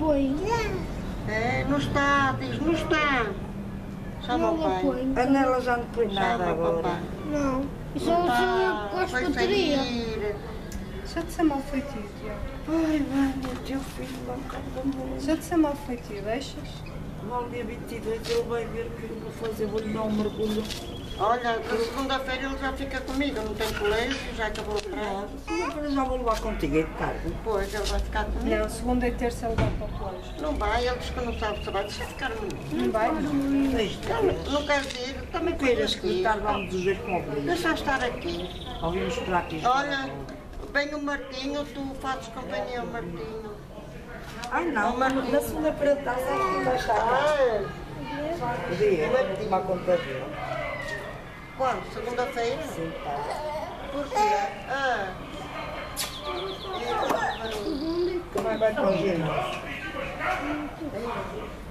põe. É, não está, diz, não está. Chama o pai. A Nela já não põe nada Chama o agora. papai. Não. Isso é o que gosto de bateria. Já te ser mal feitio, Tiago. Ai, mãe, o teu filho vai um bocado da mão. Já te ser mal feitio, deixas? No dia 22 ele vai ver o que eu vou fazer, vou-lhe dar um mergulho. Olha, na segunda-feira ele já fica comigo, não tem colégio, já acabou a praia. Segunda-feira já vou levar contigo aí de tarde. Depois ele vai ficar comigo. Não, segunda e terça ele vai para o colégio. Não vai, ele diz que não sabe se vai, deixa ficar comigo. Não vai? Não quer dizer, também Queiras aqui. que tarde vamos dizer com o Brilho. Deixa estar aqui. Ouvimos esperar aqui. Olha, vem o Martinho, tu fazes companhia ao Martinho. Ai não, mas na segunda-feira de tarde sabe que vai estar. Ah, Podia, vou tomar conta dele. quando? Segunda-feira? Sim, tá. Por quê? Ah. Também vai para o ginásio.